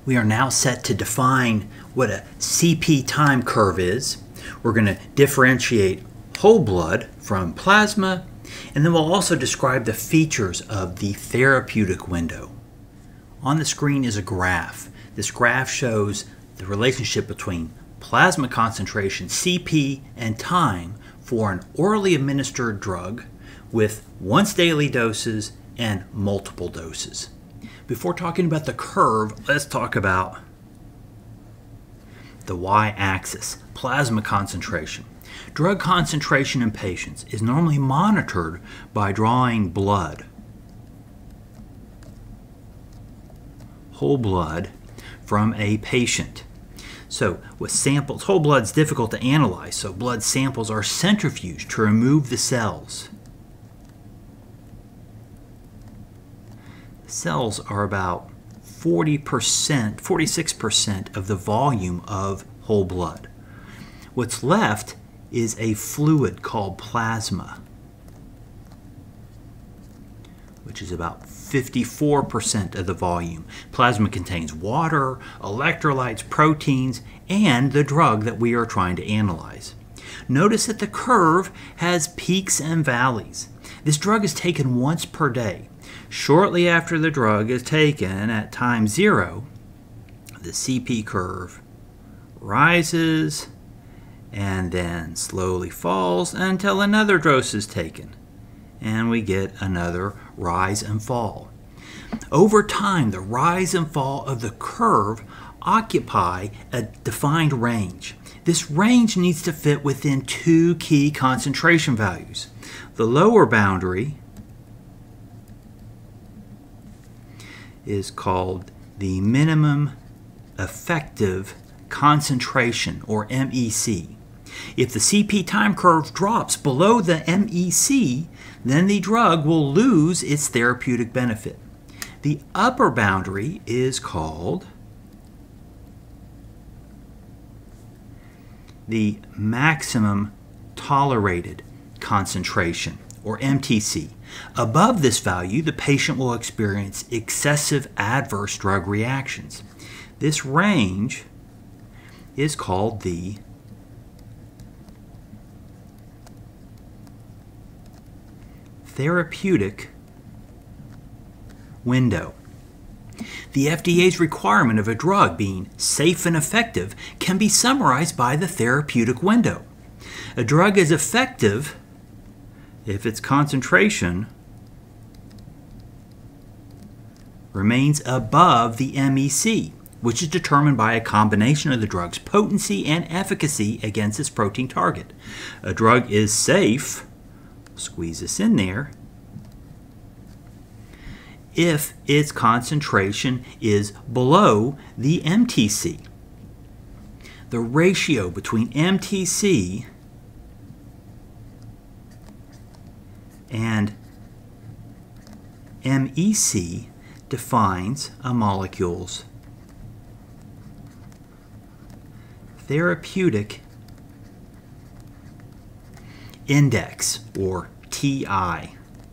We are now set to define what a CP time curve is. We're going to differentiate whole blood from plasma, and then we'll also describe the features of the therapeutic window. On the screen is a graph. This graph shows the relationship between plasma concentration, CP, and time for an orally administered drug with once daily doses and multiple doses. Before talking about the curve, let's talk about the y-axis, plasma concentration. Drug concentration in patients is normally monitored by drawing blood, whole blood, from a patient. So with samples, whole blood is difficult to analyze, so blood samples are centrifuged to remove the cells. Cells are about 46% of the volume of whole blood. What's left is a fluid called plasma, which is about 54% of the volume. Plasma contains water, electrolytes, proteins, and the drug that we are trying to analyze. Notice that the curve has peaks and valleys. This drug is taken once per day. Shortly after the drug is taken at time 0, the CP curve rises and then slowly falls until another dose is taken, and we get another rise and fall. Over time, the rise and fall of the curve occupy a defined range. This range needs to fit within two key concentration values. The lower boundary is called the minimum effective concentration, or MEC. If the CP time curve drops below the MEC, then the drug will lose its therapeutic benefit. The upper boundary is called the maximum tolerated concentration, or MTC. Above this value, the patient will experience excessive adverse drug reactions. This range is called the therapeutic window. The FDA's requirement of a drug being safe and effective can be summarized by the therapeutic window. A drug is effective if its concentration remains above the MEC, which is determined by a combination of the drug's potency and efficacy against its protein target. A drug is safe, squeeze this in there, if its concentration is below the MTC. The ratio between MTC and MEC defines a molecule's therapeutic index, or TI.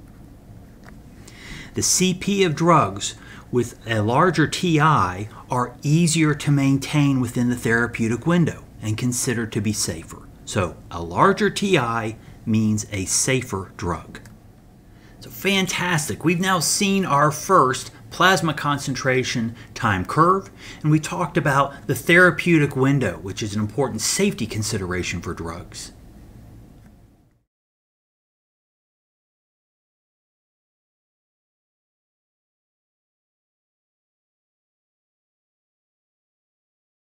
The CP of drugs with a larger TI are easier to maintain within the therapeutic window and considered to be safer. So a larger TI means a safer drug. So fantastic. We've now seen our first plasma concentration time curve, and we talked about the therapeutic window, which is an important safety consideration for drugs.